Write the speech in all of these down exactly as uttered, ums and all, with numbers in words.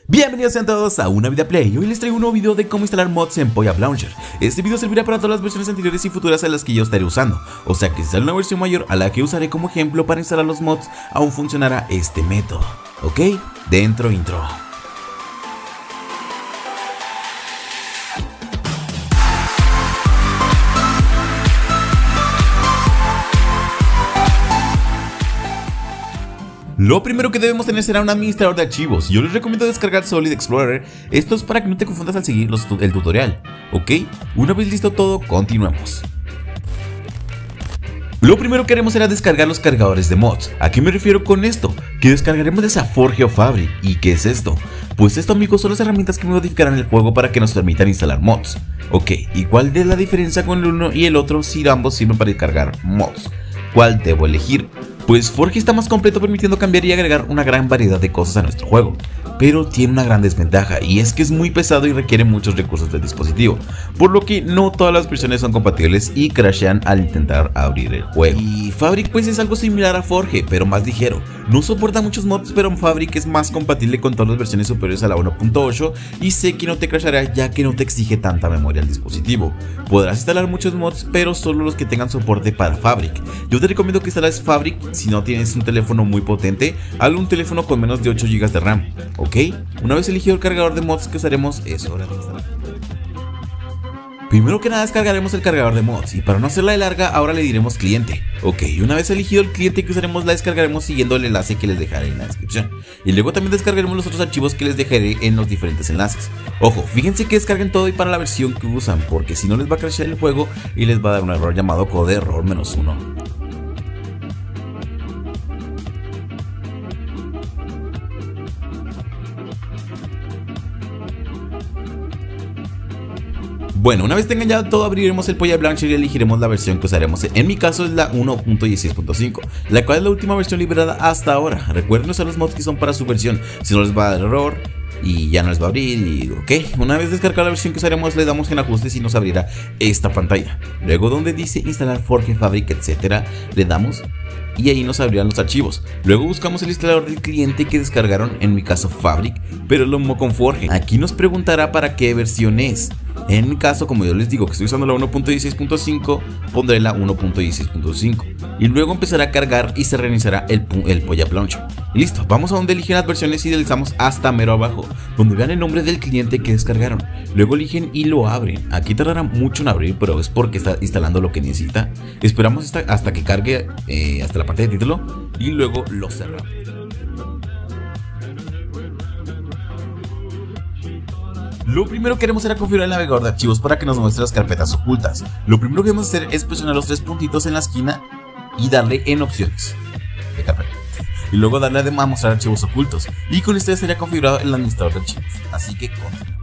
Bienvenidos sean todos a una vida play. Hoy les traigo un nuevo video de cómo instalar mods en PoyApp Launcher. Este video servirá para todas las versiones anteriores y futuras a las que yo estaré usando. O sea que si sale una versión mayor a la que usaré como ejemplo para instalar los mods, aún funcionará este método. ¿Ok? Dentro intro. Lo primero que debemos tener será un administrador de archivos. Yo les recomiendo descargar Solid Explorer. Esto es para que no te confundas al seguir los, el tutorial. ¿Ok? Una vez listo todo, continuemos. Lo primero que haremos será descargar los cargadores de mods. ¿A qué me refiero con esto? Que descargaremos de Saforge o Fabric. ¿Y qué es esto? Pues esto, amigos, son las herramientas que modificarán el juego para que nos permitan instalar mods. Ok, ¿y cuál es la diferencia con el uno y el otro si ambos sirven para descargar mods? ¿Cuál debo elegir? Pues Forge está más completo, permitiendo cambiar y agregar una gran variedad de cosas a nuestro juego, pero tiene una gran desventaja, y es que es muy pesado y requiere muchos recursos del dispositivo, por lo que no todas las versiones son compatibles y crashean al intentar abrir el juego. Y Fabric pues es algo similar a Forge, pero más ligero. No soporta muchos mods, pero Fabric es más compatible con todas las versiones superiores a la uno punto ocho y sé que no te crashará ya que no te exige tanta memoria al dispositivo. Podrás instalar muchos mods, pero solo los que tengan soporte para Fabric. Yo te recomiendo que instales Fabric si no tienes un teléfono muy potente, hazlo un teléfono con menos de ocho gigas de RAM, ¿ok? Una vez elegido el cargador de mods que usaremos, es hora de instalar. Primero que nada descargaremos el cargador de mods, y para no hacerla de larga ahora le diremos cliente. Ok, una vez elegido el cliente que usaremos, la descargaremos siguiendo el enlace que les dejaré en la descripción. Y luego también descargaremos los otros archivos que les dejaré en los diferentes enlaces. Ojo, fíjense que descarguen todo y para la versión que usan, porque si no les va a crashear el juego y les va a dar un error llamado code error menos uno. Bueno, una vez tengan ya todo, abriremos el PoyApp Launcher y elegiremos la versión que usaremos. En mi caso es la uno punto dieciséis punto cinco, la cual es la última versión liberada hasta ahora. Recuerden usar los mods que son para su versión, si no les va a dar error y ya no les va a abrir. Y ok, una vez descargada la versión que usaremos, le damos en ajustes y nos abrirá esta pantalla. Luego donde dice instalar Forge, Fabric, etcétera, le damos y ahí nos abrirán los archivos. Luego buscamos el instalador del cliente que descargaron, en mi caso Fabric, pero lo mismo con Forge. Aquí nos preguntará para qué versión es. En mi caso, como yo les digo que estoy usando la uno punto dieciséis punto cinco, pondré la uno punto dieciséis punto cinco y luego empezará a cargar y se reiniciará el, el PoyApp Launcher. Y listo, vamos a donde eligen las versiones y deslizamos hasta mero abajo, donde vean el nombre del cliente que descargaron. Luego eligen y lo abren. Aquí tardará mucho en abrir, pero es porque está instalando lo que necesita. Esperamos hasta, hasta que cargue eh, hasta la parte de título y luego lo cerramos. Lo primero que haremos será configurar el navegador de archivos para que nos muestre las carpetas ocultas. Lo primero que debemos hacer es presionar los tres puntitos en la esquina y darle en opciones de carpeta. Y luego darle a mostrar archivos ocultos. Y con esto ya estaría configurado el administrador de archivos. Así que continuamos.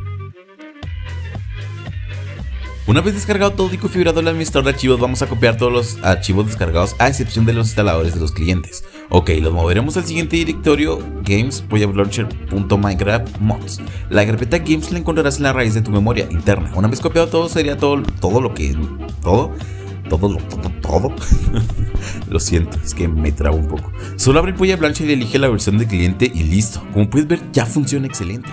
Una vez descargado todo y configurado el administrador de archivos, vamos a copiar todos los archivos descargados a excepción de los instaladores de los clientes. Ok, los moveremos al siguiente directorio, games PoyApp Launcher punto minecraft mods. La carpeta games la encontrarás en la raíz de tu memoria interna. Una vez copiado todo, sería todo, todo lo que... Todo... Todo, lo, todo, todo. Lo siento, es que me trabo un poco. Solo abre el PoyApp Launcher y elige la versión de cliente y listo. Como puedes ver, ya funciona excelente.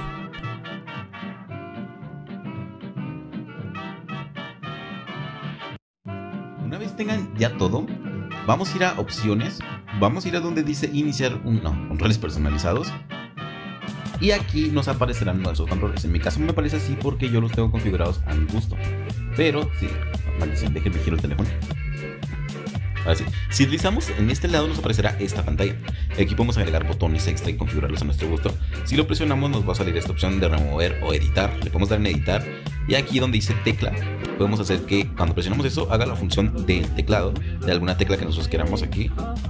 Una vez tengan ya todo, vamos a ir a opciones, vamos a ir a donde dice iniciar un, no, controles personalizados. Y aquí nos aparecerán nuestros controles. En mi caso me aparece así porque yo los tengo configurados a mi gusto. Pero sí, maldición, déjenme girar el teléfono. Ahora sí, si deslizamos en este lado nos aparecerá esta pantalla. Aquí podemos agregar botones extra y configurarlos a nuestro gusto. Si lo presionamos nos va a salir esta opción de remover o editar. Le podemos dar en editar y aquí donde dice tecla podemos hacer que cuando presionamos eso haga la función del teclado de alguna tecla que nosotros queramos aquí,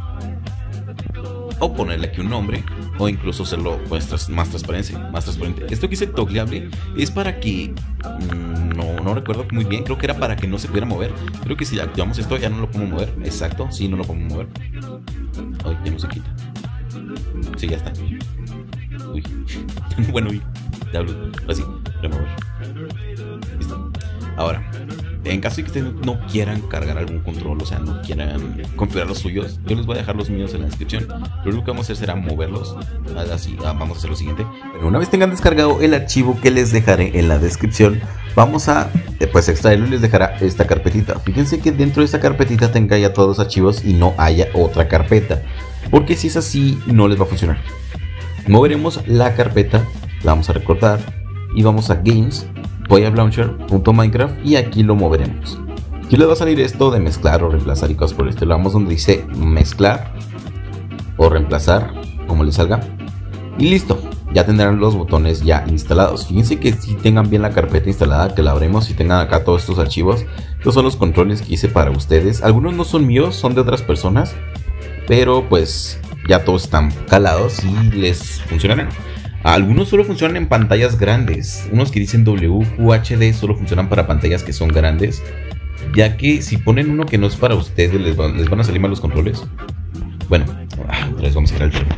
o ponerle aquí un nombre, o incluso hacerlo pues, más transparente, más transparente. Esto que dice toggleable es para que mmm, no, no recuerdo muy bien, creo que era para que no se pudiera mover. Creo que si activamos esto ya no lo podemos mover. Exacto, sí, no lo podemos mover. Ay, ya no se quita. Sí, ya está. Uy, bueno, uy, ya hablo. Así, remover. Listo. Ahora, en caso de que ustedes no quieran cargar algún control, o sea, no quieran configurar los suyos, yo les voy a dejar los míos en la descripción. Lo único que vamos a hacer será moverlos. Así, vamos a hacer lo siguiente. Pero una vez tengan descargado el archivo que les dejaré en la descripción, vamos a pues extraerlo y les dejará esta carpetita. Fíjense que dentro de esta carpetita tenga ya todos los archivos y no haya otra carpeta, porque si es así no les va a funcionar. Moveremos la carpeta, la vamos a recortar y vamos a Games, voy a launcher.minecraft y aquí lo moveremos. Aquí les va a salir esto de mezclar o reemplazar y cosas por el estilo. Vamos donde dice mezclar o reemplazar, como les salga, y listo. Ya tendrán los botones ya instalados. Fíjense que si tengan bien la carpeta instalada, que la abremos y tengan acá todos estos archivos. Estos son los controles que hice para ustedes. Algunos no son míos, son de otras personas, pero pues ya todos están calados y les funcionarán. Algunos solo funcionan en pantallas grandes. Unos que dicen W Q H D solo funcionan para pantallas que son grandes, ya que si ponen uno que no es para ustedes, les, va, les van a salir mal los controles. Bueno, otra vez vamos a ir al tema.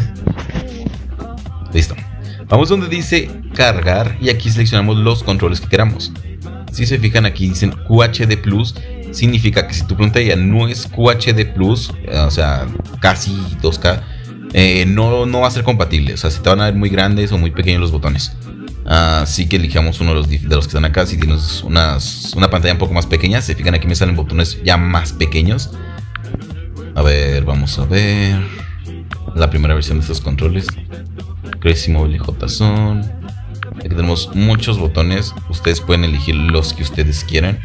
Listo. Vamos donde dice cargar y aquí seleccionamos los controles que queramos. Si se fijan, aquí dicen Q H D Plus. Significa que si tu pantalla no es Q H D Plus, o sea, casi dos K, eh, no, no va a ser compatible. O sea, si te van a ver muy grandes o muy pequeños los botones. Así que elijamos uno de los, de los que están acá. Si tienes unas, una pantalla un poco más pequeña, se fijan aquí me salen botones ya más pequeños. A ver, vamos a ver la primera versión de estos controles. Crazy Mobile J Zone. Aquí tenemos muchos botones. Ustedes pueden elegir los que ustedes quieran.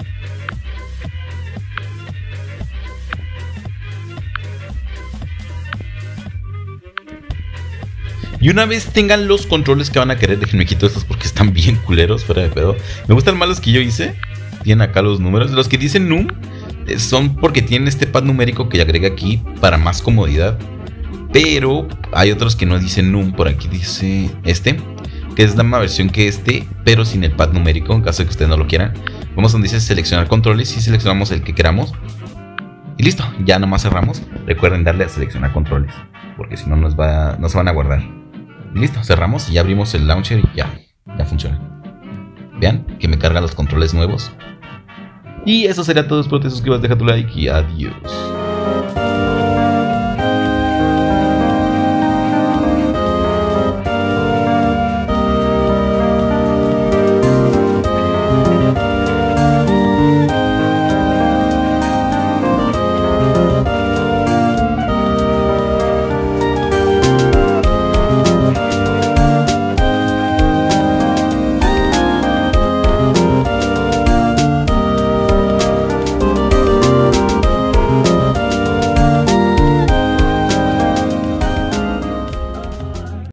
Y una vez tengan los controles que van a querer, déjenme quito estos porque están bien culeros, fuera de pedo. Me gustan más los que yo hice. Tienen acá los números. Los que dicen Num son porque tienen este pad numérico que agrega aquí para más comodidad. Pero hay otros que no dicen Num. Por aquí dice este, que es la misma versión que este, pero sin el pad numérico, en caso de que ustedes no lo quieran. Vamos donde dice seleccionar controles y seleccionamos el que queramos. Y listo, ya nomás cerramos. Recuerden darle a seleccionar controles, porque si no nos va, no se van a guardar. Y listo, cerramos y ya abrimos el launcher y ya, ya funciona. Vean que me carga los controles nuevos. Y eso sería todo, espero que te suscribas, deja tu like y adiós.